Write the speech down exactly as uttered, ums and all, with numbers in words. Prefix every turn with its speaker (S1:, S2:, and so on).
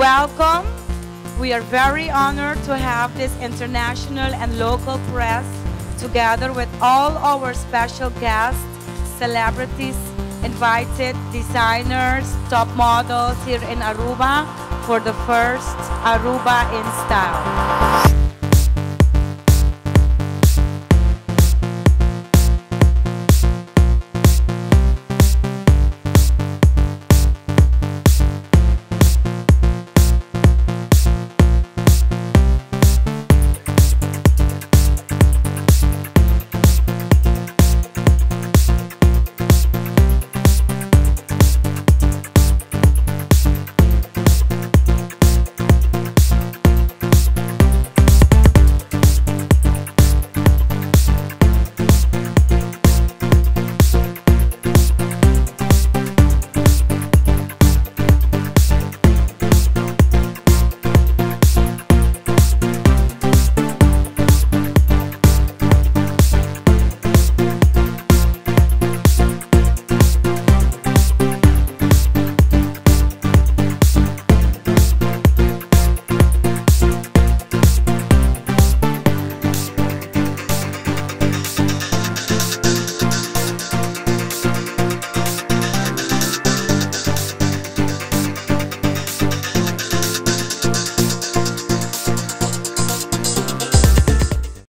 S1: Welcome. We are very honored to have this international and local press together with all our special guests, celebrities, invited designers, top models here in Aruba for the first Aruba in Style.